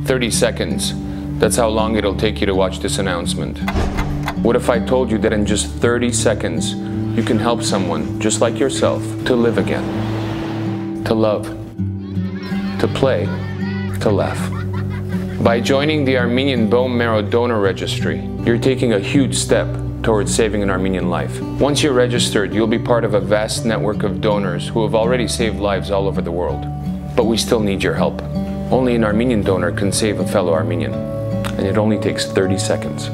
30 seconds. That's how long it'll take you to watch this announcement. What if I told you that in just 30 seconds, you can help someone just like yourself to live again, to love, to play, to laugh? By joining the Armenian Bone Marrow Donor Registry, you're taking a huge step towards saving an Armenian life. Once you're registered, you'll be part of a vast network of donors who have already saved lives all over the world. But we still need your help. Only an Armenian donor can save a fellow Armenian, and it only takes 30 seconds.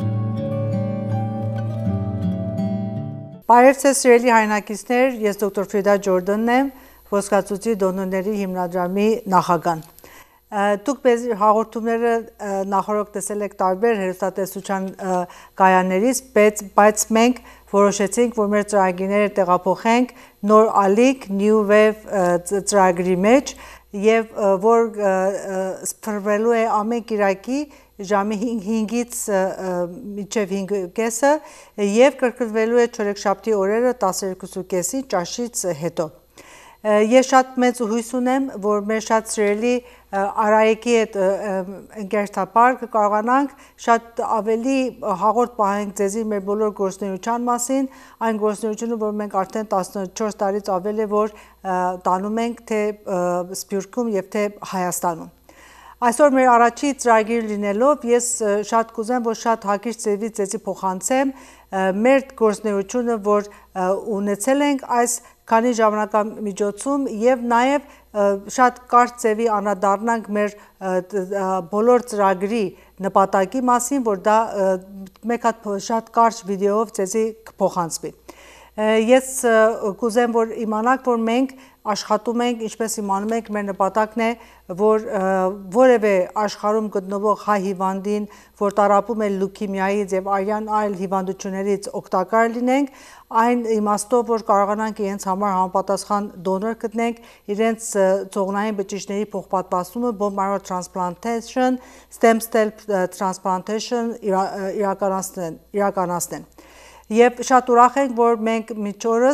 Բարև ձեզ սիրելի հայրենակիցներ, ես դոկտոր Ֆրիդա Ջորդանն եմ, Ոսկացույցի դոնորների հիմնադրամի նախագահն։ Դուք մեզ հաղորդումները նախորդ տեսել եք տարբեր հեռուստատեսության կայաններից, բայց մենք որոշեցինք, որ մեր ծրագիրները տեղափոխենք նոր ալիք New Wave ծրագրի մեջ եւ որ սփռվելու է ամեն կիրակի ժամի 5-ից մինչև 5:30 եւ կրկնվելու է չորեքշաբթի օրերը 12:30-ի ճաշից հետո։ Ես շատ մեծ հույս ունեմ, որ մեր շատ սիրելի Արայիկի հետ ընկերտապար կկարողանանք շատ ավելի հաղորդ պահենք ձեզի մեր բոլոր գործունեության մասին, այն գործունեությունը, որ մենք արդեն 14 տարից ավել է, որ տանում ենք թե Սփյուռքում եւ թե Հայաստանում։ Այսօր մեր առաջի ծրագիր լինելով ես շատ կուզեմ, որ շատ հակիրճ ձևի ձեզի փոխանցեմ մեր գործունեությունը, որ ունեցել ենք այս քանի ժամանակամիջոցում եւ նաեւ շատ կարճ ձևի անդրադառնանք մեր բոլոր ծրագրի նպատակի մասին, որ դա մեկ հատ շատ կարճ վիդեոով ձեզի կփոխանցվի։ Ես կուզեմ, որ իմանաք, որ մենք աշխատում ենք, ինչպես իմանում եք, մեր նպատակն է, որ որևէ աշխարհում գտնվող հայ հիվանդին, որ տառապում է լյուկեմիայից եւ արյան այլ հիվանդություններից օգտակար լինենք, այն իմաստով, որ կարողանանք իրենց համար համապատասխան դոնոր գտնենք, իրենց ծողնային բջիջների փոխպատվաստումը, bone marrow transplantation, stem cell transplantation իրականացնեն։ Եվ շատ ուրախ ենք, որ մենք մինչ օրս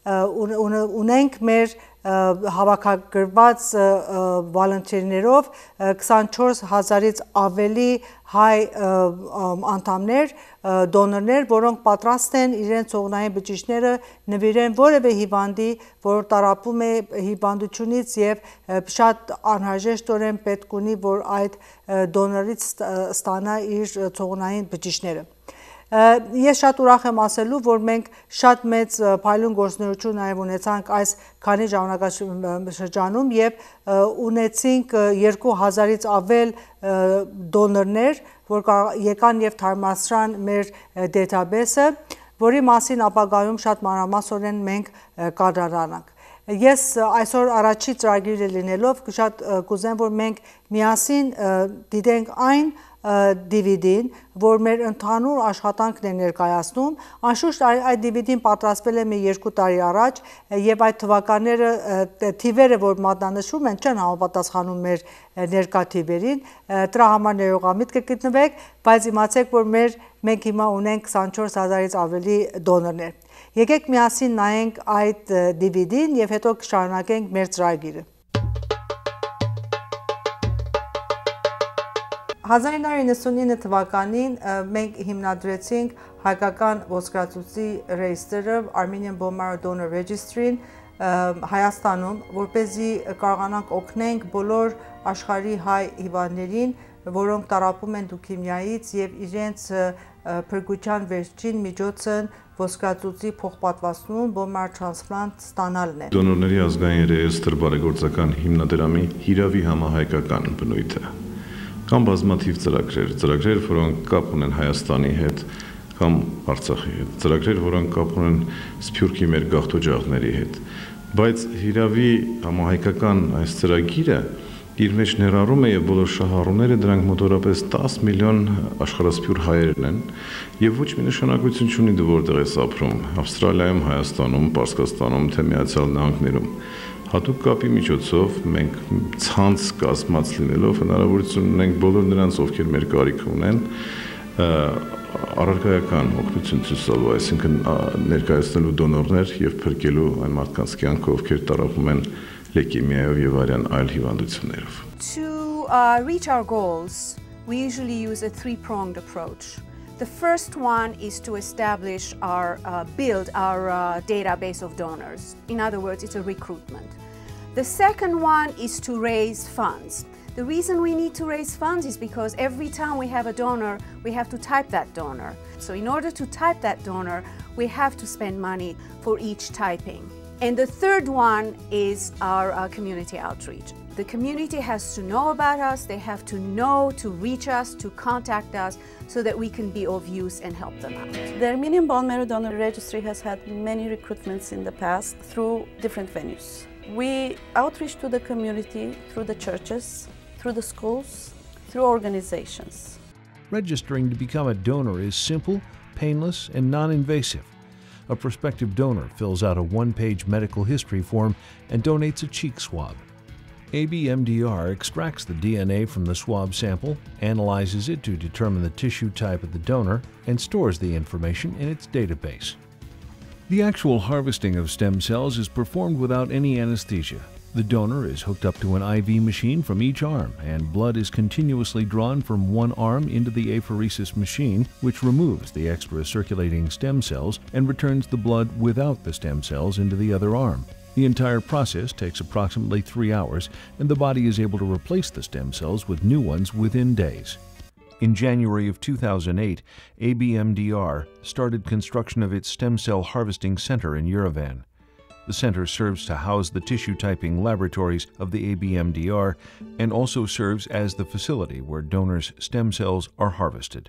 ունենք մեր հավաքագրված վոլոնտերներով 24,000-ից ավելի հայ անդամներ, դոնորներ, որոնք պատրաստ են իրենց ծողնային բջիջները նվիրեն որևէ հիվանդի, որ տառապում է հիվանդությունից եւ շատ անհրաժեշտորեն պետք ունի, որ այդ դոնորից ստանա իր ծողնային բջիջները։ Ես շատ ուրախ եմ ասելու, որ մենք շատ մեծ փայլուն գործունեություն նաև ունեցանք այս քանի ժամանակաշրջանում եւ ունեցինք 2000-ից ավել դոնորներ, որ եկան եւ թարմացրան մեր դեթաբեյսը, որի մասին ապագայում շատ մանրամասորեն մենք կանդրադառնանք։ Ես այսօր առաջի ծրագիրը լինելով շատ կուզեմ, որ մենք միասին դիտենք այն DVD-ն, որ մեր ընդհանուր աշխատանքն է ներկայացնում, անշուշտ այդ DVD-ն պատրաստվել է մի 2 տարի առաջ եւ այդ թվականները թիվերը, որ մատնանշվում են, չեն համապատասխանում մեր ներկա թիվերին, դրա համար ներողամիտ կգտնվեք, բայց իմացեք, որ մենք հիմա ունենք 24000-ից ավելի դոնորներ։ Եկեք միասին նայենք այդ DVD-ն եւ հետո կշարունակենք մեր ծրագիրը։ 1999 թվականին մենք հիմնադրեցինք հայկական ոսկրածուծի ռեյստրը Armenian Bone Marrow Donor Registry-ն Հայաստանում, որպեսզի կարողանանք օգնենք բոլոր աշխարհի հայ հիվանդներին, որոնք տառապում են լյուկեմիայից եւ իրենց փրկության վերջին միջոցը ոսկրածուծի փոխպատվաստում bone marrow transplant ստանալն է։ Դոնորների ազգային ռեեստրը բարեգործական հիմնադրամի հիրավի համահայկական բնույթ է։ Կամ բազմաթիվ ծրագրեր, որոնք կապ ունեն Հայաստանի հետ կամ Արցախի հետ, ծրագրեր, որոնք կապ ունեն Սփյուռքի մեր գաղթօջախների հետ, բայց հիրավի համահայկական այս ծրագիրը իր մեջ ներառում է եւ բոլոր շահառուները դրանք մոտորապես 10 միլիոն աշխարհասփյուռ հայերն են եւ ոչ մի նշանակություն չունի դու որտեղ ես ապրում, Ավստրալիայում, Հայաստանում, Պարսկաստանում, թե Միացյալ Նահանգներում։ Հատուկ կապի միջոցով մենք ցանց կազմած լինելով հնարավորություն ունենք բոլոր նրանց, ովքեր մեր կարիքը ունեն, առարկայական օգնություն ցույց տալու, այսինքն ներկայացնելու դոնորներ եւ փրկելու այն մարդկանց կյանքը, ովքեր տառապում են լեկեմիայով եւ արյան այլ հիվանդություններով։ To reach our goals, we usually use a three-pronged approach. The first one is to establish build our database of donors. In other words, it's a recruitment. The second one is to raise funds. The reason we need to raise funds is because every time we have a donor, we have to type that donor. So in order to type that donor, we have to spend money for each typing. And the third one is our community outreach. The community has to know about us, they have to know to reach us, to contact us, so that we can be of use and help them out. The Armenian Bone Marrow Donor Registry has had many recruitments in the past through different venues. We outreach to the community through the churches, through the schools, through organizations. Registering to become a donor is simple, painless, and non-invasive. A prospective donor fills out a one-page medical history form and donates a cheek swab. ABMDR extracts the DNA from the swab sample, analyzes it to determine the tissue type of the donor, and stores the information in its database. The actual harvesting of stem cells is performed without any anesthesia. The donor is hooked up to an IV machine from each arm, and blood is continuously drawn from one arm into the apheresis machine, which removes the extra circulating stem cells and returns the blood without the stem cells into the other arm. The entire process takes approximately 3 hours, and the body is able to replace the stem cells with new ones within days. In January of 2008, ABMDR started construction of its stem cell harvesting center in Yerevan. The center serves to house the tissue typing laboratories of the ABMDR and also serves as the facility where donors' stem cells are harvested.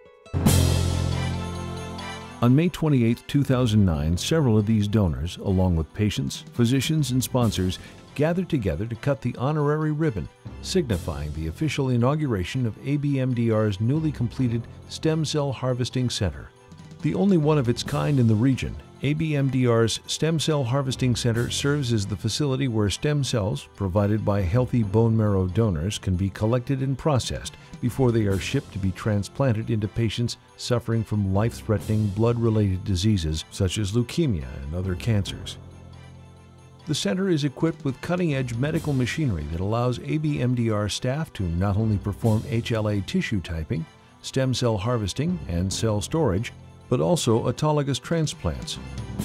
On May 28, 2009, several of these donors, along with patients, physicians, and sponsors, gathered together to cut the honorary ribbon, signifying the official inauguration of ABMDR's newly completed Stem Cell Harvesting Center. The only one of its kind in the region, ABMDR's Stem Cell Harvesting Center serves as the facility where stem cells, provided by healthy bone marrow donors, can be collected and processed before they are shipped to be transplanted into patients suffering from life-threatening blood-related diseases such as leukemia and other cancers. The center is equipped with cutting-edge medical machinery that allows ABMDR staff to not only perform HLA tissue typing, stem cell harvesting, and cell storage, but also autologous transplants.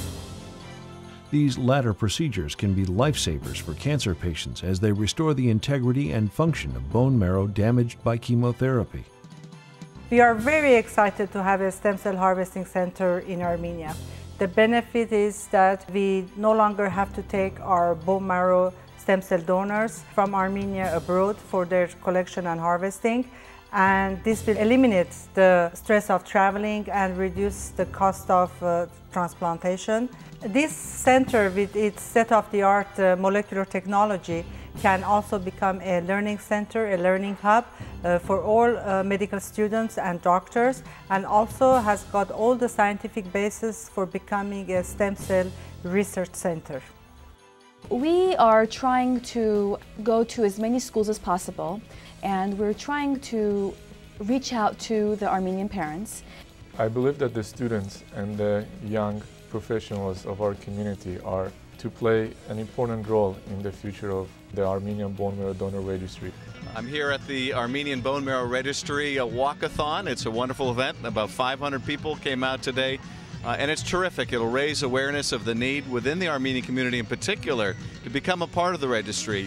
These latter procedures can be lifesavers for cancer patients as they restore the integrity and function of bone marrow damaged by chemotherapy. We are very excited to have a stem cell harvesting center in Armenia. The benefit is that we no longer have to take our bone marrow stem cell donors from Armenia abroad for their collection and harvesting. And this will eliminate the stress of traveling and reduce the cost of transplantation. This center, with its state-of-the-art molecular technology, can also become a learning center, a learning hub for all medical students and doctors, and also has got all the scientific basis for becoming a stem cell research center. We are trying to go to as many schools as possible, and we're trying to reach out to the Armenian parents. I believe that the students and the young professionals of our community are to play an important role in the future of the Armenian Bone Marrow Donor Registry. I'm here at the Armenian Bone Marrow Registry Walkathon. It's a wonderful event. About 500 people came out today, and it's terrific. It'll raise awareness of the need within the Armenian community in particular to become a part of the registry.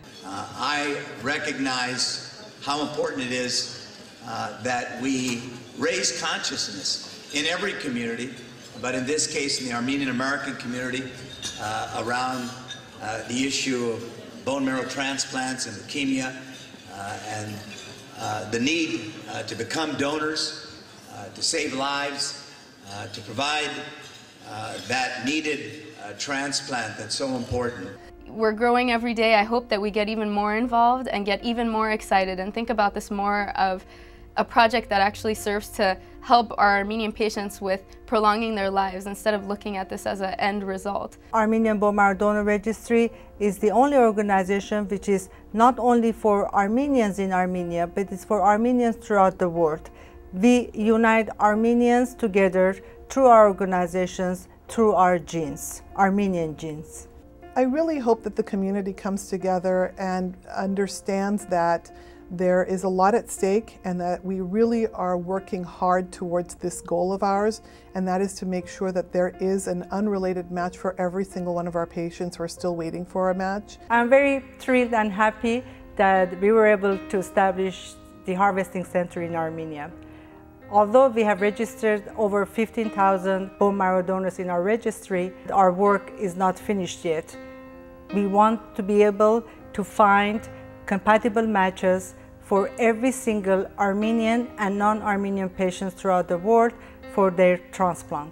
I recognize how important it is that we raise consciousness in every community, but in this case in the Armenian American community around the issue of bone marrow transplants and leukemia and the need to become donors, to save lives, to provide that needed transplant that's so important. We're growing every day. I hope that we get even more involved and get even more excited and think about this more of a project that actually serves to help our Armenian patients with prolonging their lives instead of looking at this as an end result. Armenian Bone Marrow Donor Registry is the only organization which is not only for Armenians in Armenia, but it's for Armenians throughout the world. We unite Armenians together through our organizations, through our genes, Armenian genes. I really hope that the community comes together and understands that there is a lot at stake and that we really are working hard towards this goal of ours, and that is to make sure that there is an unrelated match for every single one of our patients who are still waiting for a match. I'm very thrilled and happy that we were able to establish the Harvesting Center in Armenia. Although we have registered over 15,000 bone marrow donors in our registry, our work is not finished yet. We want to be able to find compatible matches for every single Armenian and non-Armenian patients throughout the world for their transplant.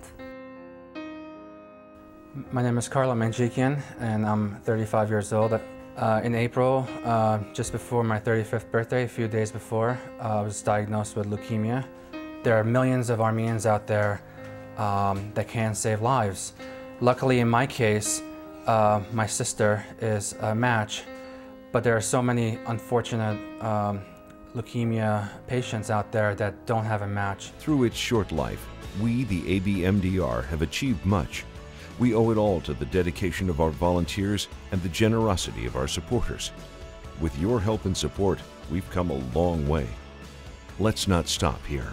My name is Karla Manjikian and I'm 35 years old. In April, just before my 35th birthday, a few days before, I was diagnosed with leukemia. There are millions of Armenians out there that can save lives. Luckily, in my case, my sister is a match, but there are so many unfortunate leukemia patients out there that don't have a match. Through its short life, we, the ABMDR, have achieved much. We owe it all to the dedication of our volunteers and the generosity of our supporters. With your help and support, we've come a long way. Let's not stop here.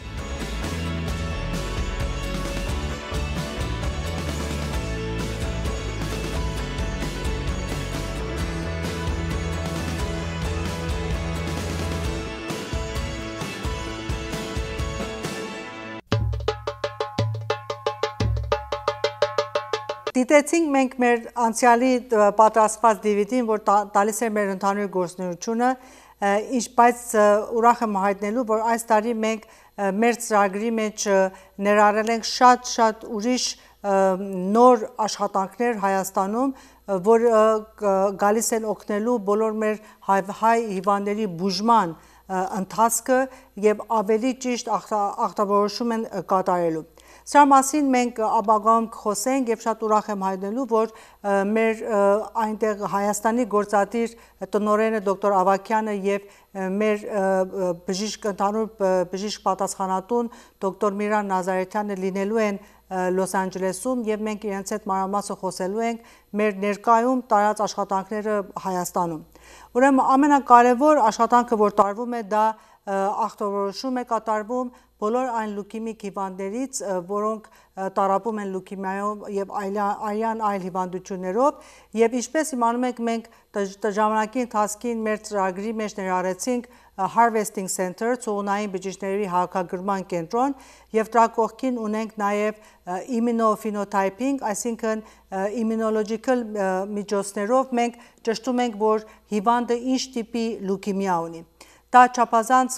Դիտեցինք մենք մեր անցյալի պատրաստված DVD-ին, որ տալիս է մեր ընդհանուր գործունեությունը, բայց ուրախ եմ հայտնելու, որ այս տարի մենք մեր ծրագրի մեջ ներառել ենք շատ ուրիշ նոր աշխատանքներ Հայաստանում, որ գալիս են օգնելու բոլոր մեր հայ հիվանդների բուժման ընթացքը եւ ավելի ճիշտ ախտավորոշում են կատարելու։ Սրա մասին մենք ապագայում կխոսենք եւ շատ ուրախ եմ հայտնելու, որ մեր այնտեղ Հայաստանի գործադիր տնօրենը դոկտոր Ավագյանը եւ մեր ընդհանուր բժիշկ պատասխանատուն դոկտոր Միրան Նազարեթյանը լինելու են Լոս Անջելեսում եւ մենք իրենց հետ մանրամասը խոսելու ենք մեր ներկայում տարած աշխատանքները Հայաստանում։ Ուրեմն ամենակարևոր աշխատանքը, որ տարվում է, դա ախտավորոշում է կատարվում բոլոր այն լուկեմիկ հիվանդներից, որոնք տառապում են լուկեմիայով եւ այլ հիվանդություններով, եւ ինչպես իմանում եք, մենք ժամանակի ընթացքին մեր ծրագրի մեջ ներառեցինք Harvesting Center, ցողունային բջիջների հակագրման կենտրոն, եւ դրա կողքին ունենք նաեւ immunophenotyping, այսինքն immunological միջոցներով մենք ճշտում ենք, որ հիվանդը ինչ տիպի լուկեմիա ունի։ Դա չափազանց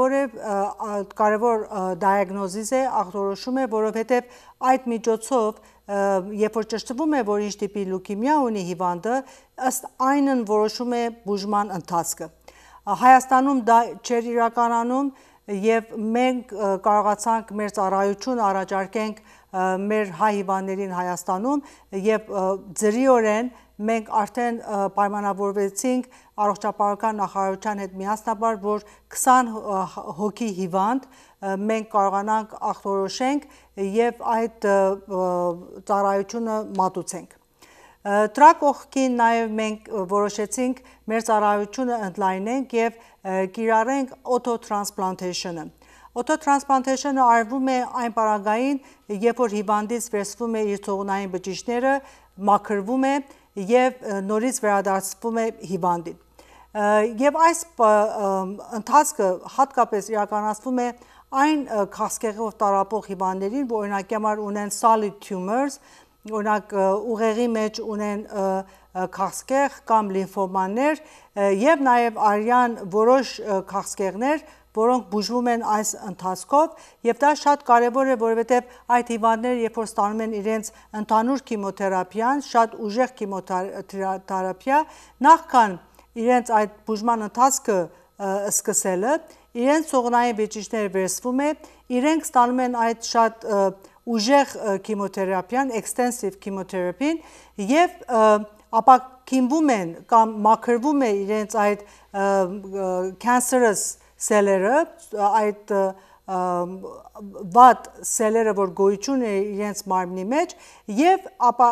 կարևոր դիագնոզիս է, ախտորոշում է, որովհետև այդ միջոցով, երբ որ ճշտվում է, որ ինչ տիպի լուկեմիա ունի հիվանդը, ըստ այնն որոշում է բուժման ընթացքը։ Հայաստանում դա չէր իրականանում եւ մենք կարողացանք մեր ծառայությունը առաջարկենք մեր հայ հիվանդներին Հայաստանում եւ ձրիորեն մենք արդեն պայմանավորվեցինք առողջապահական նախարարության հետ միասնաբար, որ 20 հոգի հիվանդ մենք կարողանանք ախտորոշենք եւ այդ ծառայությունը մատուցենք։ Դրա կողքին նաև մենք որոշեցինք մեր ծառայությունը ընդլայնենք եւ կիրառենք auto-transplantation-ը։ Auto-transplantation-ը արվում է այն պարագային, երբ որ հիվանդից վերցվում է իր ցողունային բջիջները, մաքրվում է եւ նորից վերադարձվում է հիվանդին։ Եվ այս ընթացքը հատկապես իրականացվում է այն քաղցկեղով տառապող հիվանդներին, որ օրինակ համար ունեն solid tumors, օրինակ ուղեղի մեջ ունեն քաղցկեղ կամ լիմֆոմաներ եւ նաեւ արյան որոշ քաղցկեղներ, որոնք բուժվում են այս ընթացքով եւ դա շատ կարեւոր է, որովհետեւ այդ հիվանդները երբ որ ստանում են իրենց ընդհանուր քիմոթերապիան, շատ ուժեղ քիմոթերապիա, նախքան իրենց այդ բուժման ընթացքը սկսելը, իրենց ցողունային բջիջները վերցվում է, իրենք ստանում են այդ շատ ուժեղ քիմոթերապիան, extensive chemotherapy-ն եւ ապակինվում են կամ մաքրվում է իրենց այդ cancerous սելերը, այդ վատ սելերը, որ գոյություն է իրենց մարմնի մեջ եւ ապա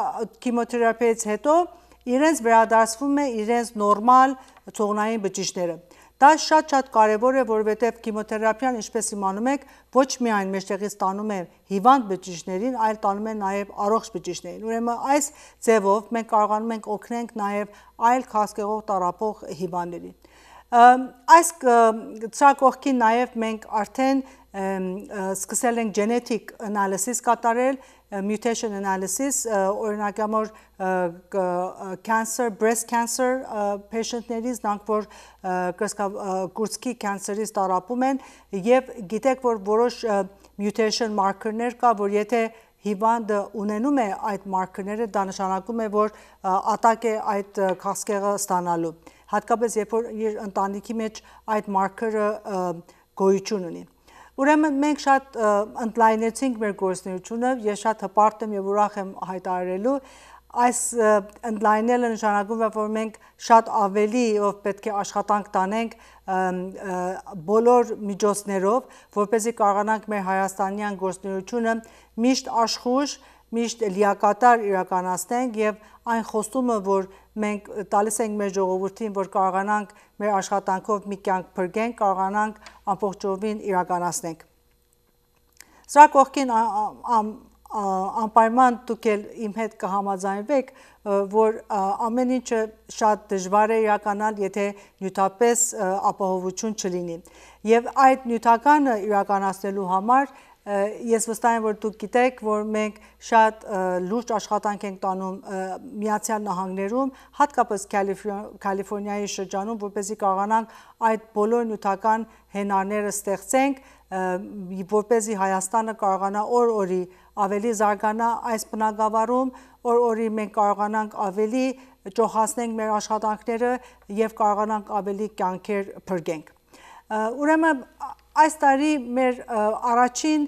քիմոթերապիայից հետո իրենց վերադարձվում է իրենց նորմալ ցողունային բջիջները։ Դա շատ կարևոր է, որովհետև քիմիոթերապիան, ինչպես իմանում եք, ոչ միայն մեջտեղից տանում է հիվանդ բջիջներին, այլ տանում է նաև առողջ բջիջներին։ Ուրեմն այս ձևով մենք կարողանում ենք օգնենք նաև այլ քաղցկեղով տառապող հիվանդներին։ Այս սրա կողքին նաև մենք արդեն սկսել ենք genetic analysis կատարել, mutation analysis, օրինակամոր cancer, breast cancer patientներից, նրանք որ կրծքի կյանսերից տառապում են, եւ գիտեք, որ որոշ mutation marker-ներ կա, որ եթե հիվանդը ունենում է այդ marker-ները, դա նշանակում է, որ ատակ է այդ քաղցկեղը ստանալու։ Հատկապես երբ որ իր ընտանիքի մեջ այդ marker-ը գոյություն ունի։ Ուրեմն մենք շատ ընդլայնեցինք մեր գործունեությունը, ես շատ հպարտ եմ եւ ուրախ եմ հայտարարելու, այս ընդլայնելը նշանակում է, որ մենք շատ ավելի պետք է աշխատանք տանենք բոլոր միջոցներով, որպեսզի կարողանանք մեր հայաստանյան գործունեությունը միշտ աշխույժ, միշտ լիակատար իրականացնենք եւ այն խոստումը, որ մենք տալիս ենք մեր ժողովրդին, որ կարողանանք մեր աշխատանքով մի կյանք փրկենք, կարողանանք ամբողջովին իրականացնենք։ Սրա կողքին անպայման դուք էլ իմ հետ կհամաձայնվեք, որ ամեն ինչը շատ դժվար է իրականալ, եթե նյութապես ապահովություն չլինի։ Եվ այդ նյութականը իրականացնելու համար ես վստահ եմ, որ դուք գիտեք, որ մենք շատ լուրջ աշխատանք ենք տանում Միացյալ Նահանգներում, հատկապես Կալիֆոռնիայի շրջանում, որպեսզի կարողանանք այդ բոլոր նյութական հենարները ստեղծենք, որպեսզի Հայաստանը կարողանա օր-օրի ավելի զարգանա այս բնագավառում, օր-օրի մենք կարողանանք ավելի ճոխացնենք մեր աշխատանքները եւ կարողանանք ավելի կյանքեր փրկենք։ Ուրեմն այս տարի մեր առաջին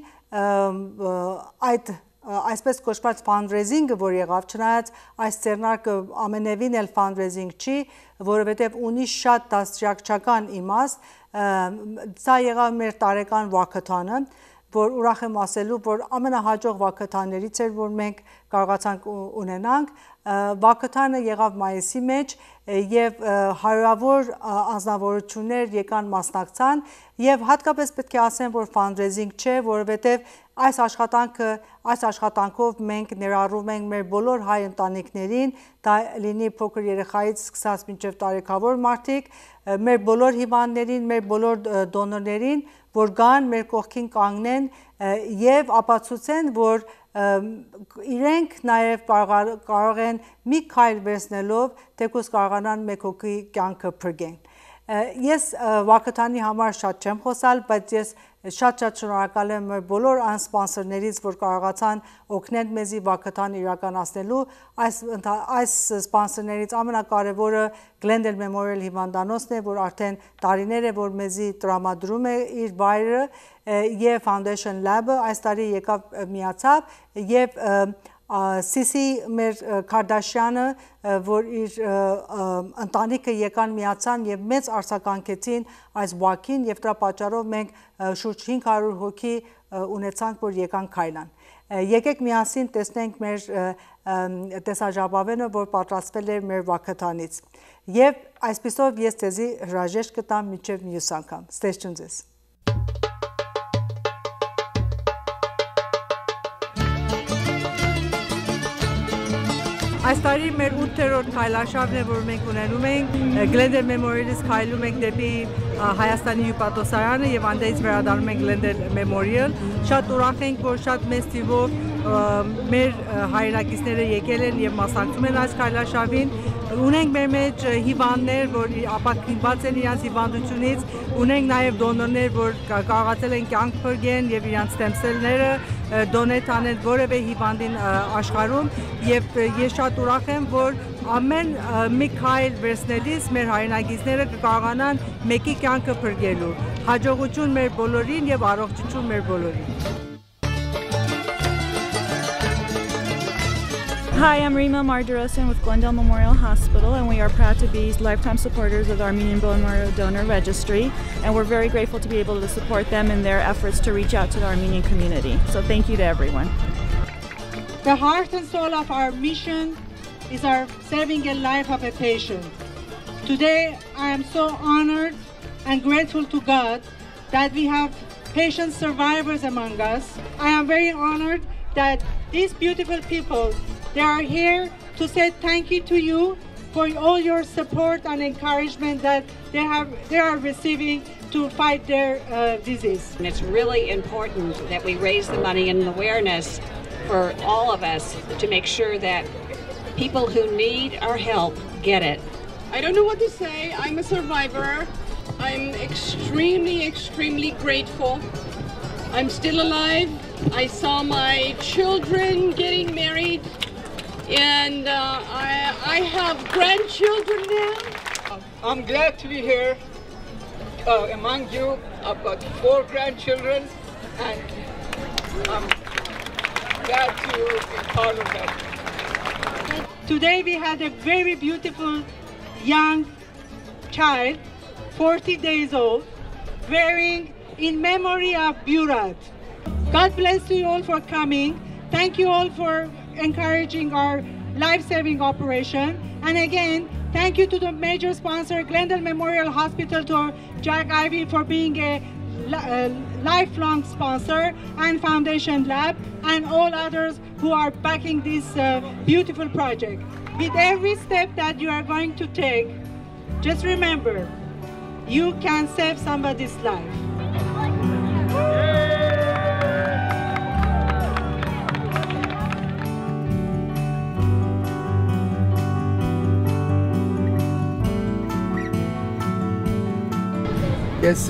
այսպես կոչված fundraising-ը, որ եղավ, չնայած այս ձեռնարկը ամենևին էլ fundraising չի, որովհետև ունի շատ դաստիարակչական իմաստ, սա եղավ մեր տարեկան walkathon-ը, որ ուրախ եմ ասելու, որ ամենահաջող walkathon-ներից էր, որ մենք կարողացանք ունենանք, walkathon-ը եղավ մայիսի մեջ եւ հարյուրավոր անձնավորություններ եկան մասնակցան եւ հատկապես պետք է ասեմ, որ fundraising չէ, որովհետեւ այս աշխատանքով մենք ներառում ենք մեր բոլոր հայ ընտանիքներին, դա լինի փոքր երեխայից սկսած մինչև տարեկավոր մարդիկ, մեր բոլոր հիվանդներին, մեր բոլոր դոնորներին, որ գան մեր կողքին կանգնեն եւ ապացուցեն, որ իրենք նաև կարող են մի քայլ վերցնելով թեկուզ կարողանան մեկ հոգի կյանքը փրկեն։ Ես walkathon-ի համար շատ չեմ խոսալ, բայց ես շատ շնորհակալ եմ մեր բոլոր այն սպոնսորներից, որ կարողացան օգնել մեզի walkathon իրականացնելու։ Այս սպոնսորներից ամենակարևորը Glendale Memorial հիվանդանոցն է, որ արդեն տարիներ է, որ մեզի տրամադրում է իր վայրը, եւ Foundation Lab-ը այս տարի եկավ միացավ եւ Սիսի մեր Քարդաշյանը, որ իր ընտանիքը եկան միացան եւ մեծ արձագանքեցին այս walk-ին եւ դրա պատճառով մենք շուրջ 500 հոգի ունեցանք, որ եկան քայլան։ Եկեք միասին տեսնենք մեր տեսաժապավենը, որ պատրաստվել էր մեր walkathon-ից։ Եվ այսպիսով ես ձեզի հրաժեշտ կտամ մինչև մյուս անգամ։ Ստեսություն ձեզ։ Այս տարի մեր 8-րդ քայլարշավն է, որ մենք ունենում ենք, Glendale Memorial-ից քայլում ենք դեպի Հայաստանի հյուպատոսարանը եւ անդերից վերադառնում ենք Glendale Memorial։ Շատ ուրախ ենք, որ շատ մեծ թիվով մեր հայրենակիցները եկել են եւ մասնակցում են այս քայլարշավին։ Ունենք մեր մեջ հիվանդներ, որ ապակինված են իրենց հիվանդությունից, ունենք նաև դոնորներ, որ կարողացել են կյանք փրկեն եւ իրենց ստեմսելները դոնետ անել որևէ հիվանդին աշխարհում եւ ես շատ ուրախ եմ, որ ամեն մի քայլ վերցնելիս մեր հայրենակիցները կկարողանան մեկի կյանքը փրկելու։ Հաջողություն մեր բոլորին եւ առողջություն մեր բոլորին։ Hi, I'm Rima Mardarosan with Glendale Memorial Hospital, and we are proud to be lifetime supporters of the Armenian Bone Marrow Donor Registry, and we're very grateful to be able to support them in their efforts to reach out to the Armenian community. So thank you to everyone. The heart and soul of our mission is our serving a life of a patient. Today, I am so honored and grateful to God that we have patient survivors among us. I am very honored that these beautiful people, they are here to say thank you to you for all your support and encouragement that they are receiving to fight their disease. And it's really important that we raise the money and awareness for all of us to make sure that people who need our help get it. I don't know what to say. I'm a survivor. I'm extremely grateful. I'm still alive. I saw my children getting married, and I have grandchildren now. I'm glad to be here among you. I've got 4 grandchildren, and I'm glad to be part of that. Today we had a very beautiful young child, 40 days old, wearing in memory of Burat. God bless you all for coming. Thank you all for encouraging our life-saving operation. And again, thank you to the major sponsor, Glendale Memorial Hospital, to Jack Ivy for being a lifelong sponsor, and Foundation Lab, and all others who are backing this beautiful project. With every step that you are going to take, just remember, you can save somebody's life. Yes,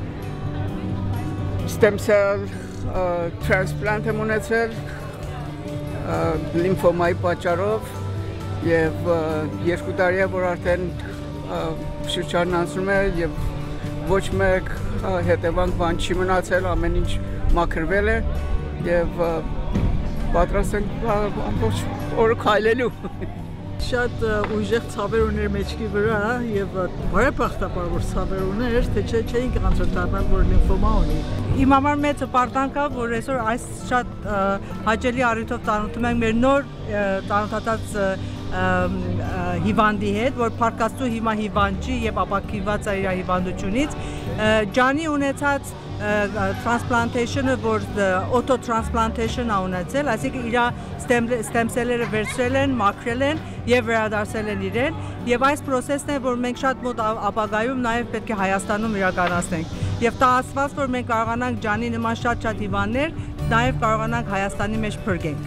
stem cell transplant եմ ունեցել լիմֆոմայի պատճառով եւ 2 տարի է որ արդեն շրջանն անցնում է եւ ոչ մեկ հետևանք բան չի մնացել, ամեն ինչ մաքրվել է եւ պատրաստ ենք ամբողջ օրը քայլելու։ Շատ ուժեղ ցավեր ուներ մեջքի վրա եւ բարեբախտաբար որ ցավեր ուներ, թե չէին կանցորդաբար որ լիմֆոմա ունի։ Իմ համար մեծ հպարտանք է, որ այսօր այս շատ հաճելի առիթով ծանոթում ենք մեր նոր ծանոթացած հիվանդի հետ, որ փառկաստու հիմա հիվանդ չի եւ ապակիված է իր հիվանդությունից։ Ջանի ունեցած transplantation-ը, որ auto-transplantation-ը ունեցել, այսինքն իր stem cell-երը վերցրել են, մաքրել են եւ վերադարձել են իրեն, եւ այս process-ն է, որ մենք շատ մոտ ապագայում նաեւ պետք է Հայաստանում իրականացնենք։ Եվ տաղացված, որ մենք կարողանանք Ջանի նման շատ հիվանդներ նաեւ կարողանանք Հայաստանի մեջ փրկենք։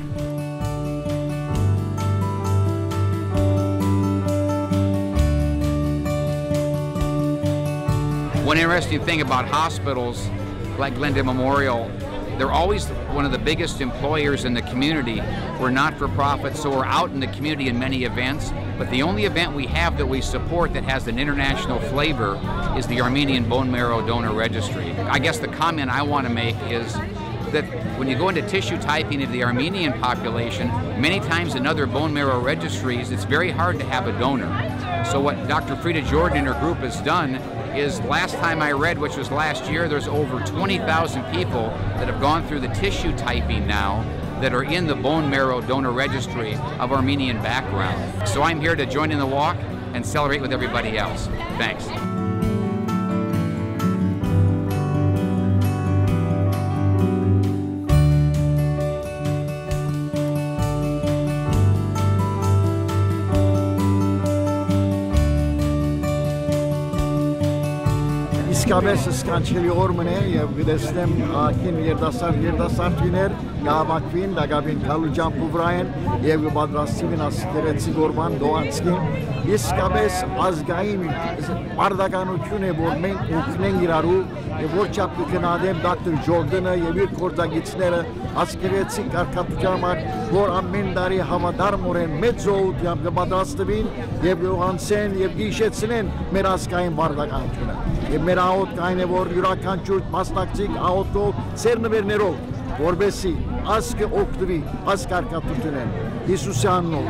One interesting thing about hospitals like Glendale Memorial, they're always one of the biggest employers in the community. We're not-for-profit, so we're out in the community in many events, but the only event we have that we support that has an international flavor is the Armenian Bone Marrow Donor Registry. I guess the comment I want to make is that when you go into tissue typing of the Armenian population, many times in other bone marrow registries, it's very hard to have a donor. So what Dr. Frida Jordan and her group has done is, last time I read, which was last year, there's over 20,000 people that have gone through the tissue typing now that are in the bone marrow donor registry of Armenian background. So I'm here to join in the walk and celebrate with everybody else. Thanks. Իսկապես սկանչելի օրմն է եւ գտեսնեմ ակին երդասարտիներ գավակվին դագավին Քալուջան Պուվրաեն եւ պատրաստին ասկերեցի գորման դոանցկին իսկապես ազգային արդականություն է որ մենք օգնենք իրարու եւ որ չափ կգնահատեմ Դոկտոր Ջորդանը եւ իր կորձագիցները ասկերեցի կարգապետարան որ ամեն տարի հավատարմորեն մեծ զոհությամբ կպատրաստվին եւ ողանցեն եւ գիշեցնեն մեր ազգային արդականությունը եւ մեր աղոտ կային է որ յուրաքանչյուր մասնակցիկ աղոտով ծերնվերներով որբեսի ազգը օգտվի ազգ արկատությունեն Հիսուսի անունով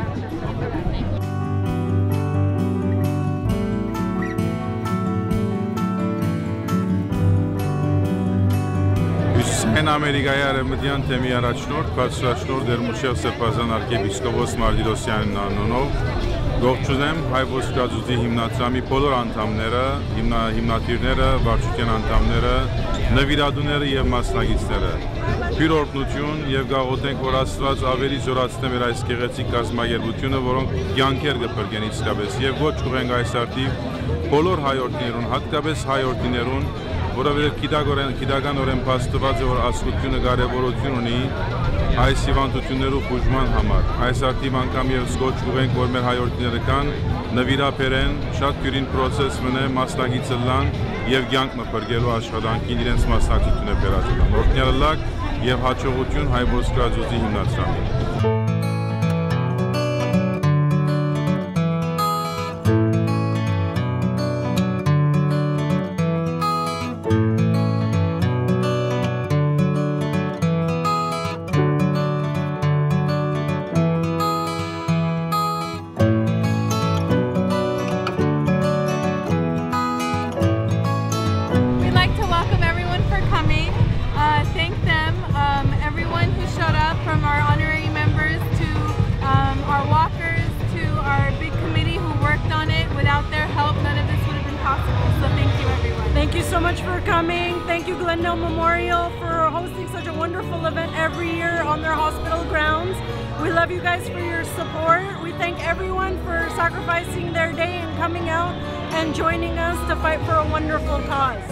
Հյուսիսային Ամերիկայի արևմտյան թեմի առաջնորդ, բարձրաշնորհ Դերմուշև Սրբազան arczepiskopos Martirosyanın անունով Ողջունեմ հայ ոսկրածուծի հիմնադրամի բոլոր անդամները, հիմնադիրները, վարչության անդամները, նվիրատուները եւ մասնակիցները։ Հյուր օրհնություն եւ գաղութենք, որ Աստված ավելի զորացնե մեր այս գեղեցիկ կազմակերպությունը, որոնք կյանքեր կփրկեն իսկապես եւ ոչ կուղենք այս արդիվ բոլոր հայորդիներուն, հատկապես հայորդիներուն, որովհետև գիտականորեն փաստված է, որ աստվածությունը կարևորություն ունի այս հիվանդություններու բուժման համար։ Այս արդիվ անգամ եւս կոչ կուղենք, որ մեր հայորդիները կան, նվիրաբերեն, շատ դյուրին պրոցես մնե, մասնակիցը լան եւ կյանք մփրկելու աշխատանքին իրենց մասնակցությունը բերածելան։ Օրհնյալակ եւ հաջողություն հայ ոսկրածուծի հիմնադրամին։ Thank you so much for coming. Thank you, Glendale Memorial, for hosting such a wonderful event every year on their hospital grounds. We love you guys for your support. We thank everyone for sacrificing their day and coming out and joining us to fight for a wonderful cause.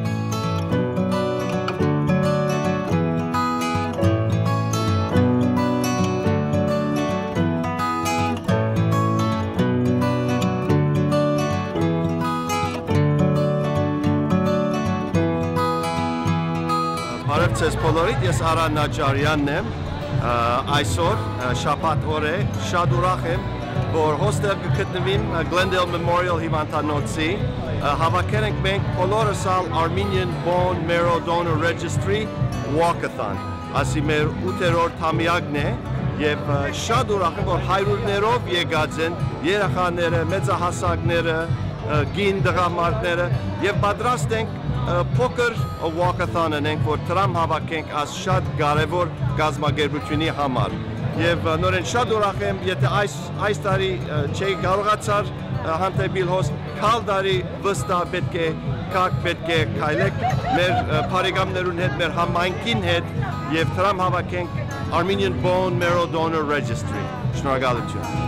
Բարև բոլորիդ, ես Արան Նաջարյանն եմ, այսօր շաբաթ օր է, շատ ուրախ եմ, որ հոստել կգտնվիմ Glendale Memorial հիվանդանոցի, հավաքել ենք մենք բոլորս Armenian Bone Marrow Donor Registry Walkathon, ասի մեր 8-րդ ամյակն է, եւ շատ ուրախ եմ, որ հայրուրներով եկած են երեխաները, մեծահասակները, գին դղամարդները եւ պատրաստ ենք փոքր walkathon ենք, որ դրամ հավաքենք այս շատ կարևոր կազմակերպությունի համար։ Եվ նորեն շատ ուրախ եմ, եթե այս տարի չի կարողացար հանդիպել հոստ, քալ տարի վստահ պետք է քայլեք մեր բարեկամներուն հետ, մեր համայնքին հետ եւ դրամ հավաքենք Armenian Bone Marrow Donor Registry։ Շնորհակալություն։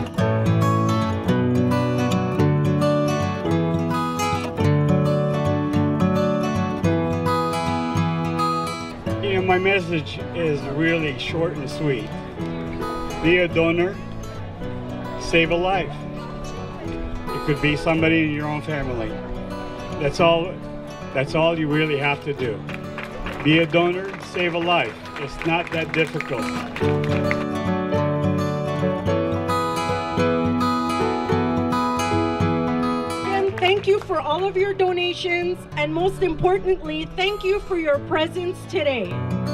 My message is really short and sweet. Be a donor, save a life. It could be somebody in your own family. That's all you really have to do. Be a donor, save a life. It's not that difficult. Thank you for all of your donations, and most importantly, thank you for your presence today.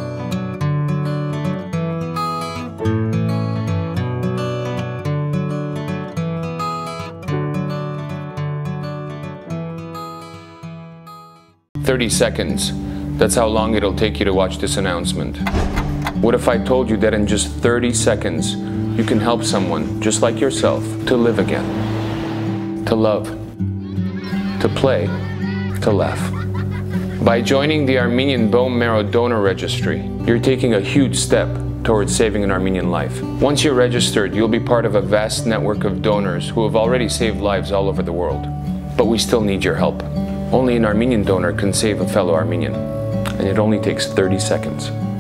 "30 seconds. That's how long it'll take you to watch this announcement. What if I told you that in just 30 seconds, you can help someone just like yourself to live again, to love, to play, to laugh? By joining the Armenian Bone Marrow Donor Registry, you're taking a huge step towards saving an Armenian life. Once you're registered, you'll be part of a vast network of donors who have already saved lives all over the world. But we still need your help. Only an Armenian donor can save a fellow Armenian, and it only takes 30 seconds.